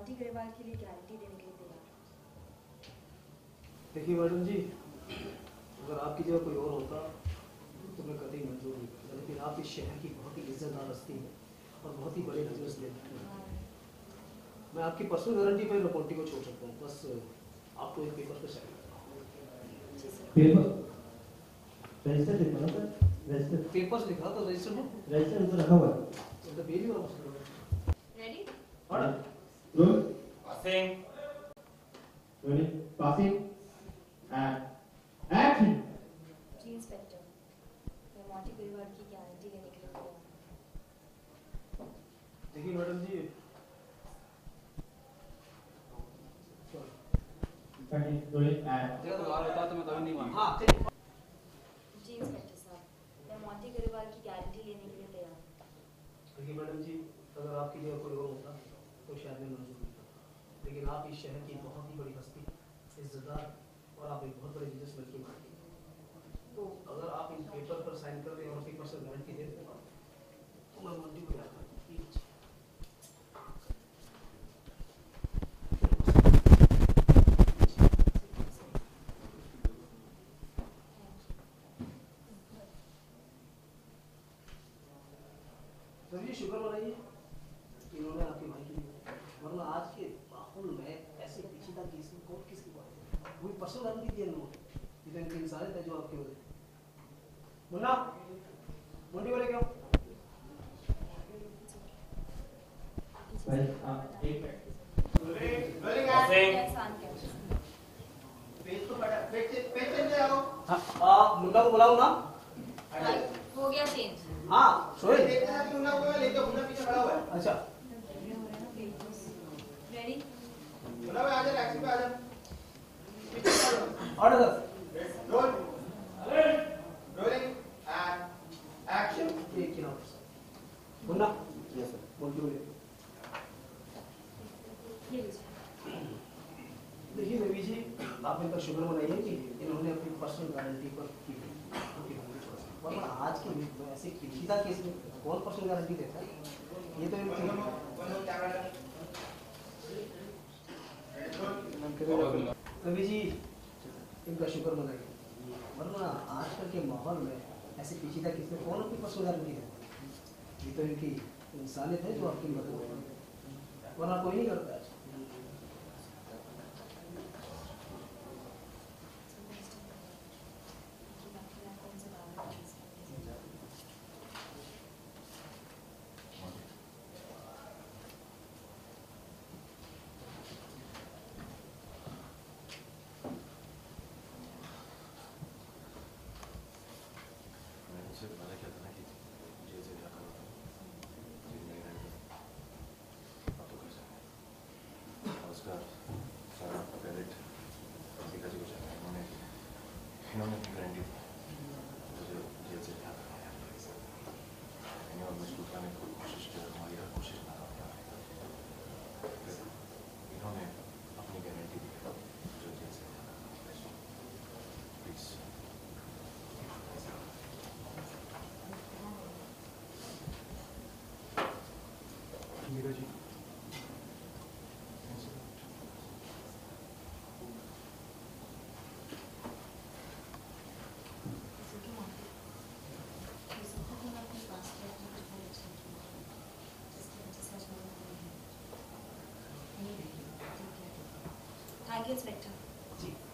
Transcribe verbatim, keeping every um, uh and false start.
Monty Grewal के लिए guarantee देने के लिए तैयार। देखिए मैडम जी, अगर आपकी जगह कोई और होता तो मैं कतई मंजूर नहीं करता, लेकिन आप इस शहर की बहुत ही इज्जतदार हस्ती है और बहुत ही बड़े बिजनेस लेते हैं। मैं आपकी पर्सनल गारंटी पर मॉन्टी को छोड़ सकता हूँ, बस आपको एक पेपर पे साइन करना होगा। पेपर रजिस्टर लिखा था, रजिस्टर पेपर्स लिखा तो रजिस्टर में रजिस्टर उधर रखा हुआ है। तो बेबी वाला मसला है। रेडी? और roll passing roll passing and action. जी इंस्पेक्टर, मैं मॉन्टी ग्रेवाल की गारंटी लेने के लिए तैयार। देखिए मैडम जी, रोल एंड देखो दोबारा बता तो मैं कभी नहीं मानूंगा। हाँ चलिए। जी इंस्पेक्टर साहब, मैं मॉन्टी ग्रेवाल की गारंटी लेने के लिए तैयार। देखिए मैडम जी, अगर आपकी जगह कोई और होता तो शायद मैं मंजूर नहीं करता, लेकिन आप इस शहर की बहुत ही बड़ी हस्ती, इज्जतदार और आप एक बहुत बड़े बिजनेसमैन की मालिक हैं। तो अगर आप इन पेपर पर साइन कर दें और पेपर से गारंटी दे दें तो मैं मंडी को जाता हूँ। सर ये शुक्र मनाइए कि इन्होंने आपके भाई की, वरना आज के माहौल में ऐसे पेचीदा केस में कौन किसकी बात है। वही पर्सनल गारंटी दी इन्होंने, इतने इनकी इंसानियत है जो आपके वजह। मुन्ना मंडी वाले क्या भाई आप एक मिनट पासिंग पेज तो पड़ा, पेज पेज चेंज आओ। हाँ आप मुन्ना को बुलाओ ना। हो गया चेंज। हाँ सोए। देखना कि मुन्ना को लेके मुन्ना पीछे खड़ा हुआ है। अच्छा रेडी? मुन्ना भाई आजा, टैक्सी पे आजा। पीछे खड़ा हो। Order roll rolling and action. एक ही नाम मुन्ना। यस सर मंडी वाले। ये लीजिए। देखिए रवि जी, आप इनका शुक्र मनाइए कि इन्होंने अपनी पर्सनल गारंटी पर की, वरना आज के युग में ऐसे पेचीदा केस में कौन पर्सनल गारंटी देता है। ये तो रवि जी, इनका शुक्र मनाइए, वरना आजकल के माहौल में ऐसे पेचीदा केस में कौन अपनी पर्सनल गारंटी देता है। ये तो इनकी इंसानियत है जो आपकी मदद हो, वरना कोई नहीं करता है। सारा क्रेडिट अंबिका जी को जाता है। इन्होंने इन्होंने अपनी गारंटी दी मुझे जेल से रिहा करना है। मैंने और मजबूत करने की कोई कोशिश की, हमारी हर कोशिश नाकामयाब है। इन्होंने अपनी गारंटी दी है जो जेल से रिहा करना है। Please Ambika ji. Thank you inspector. Ji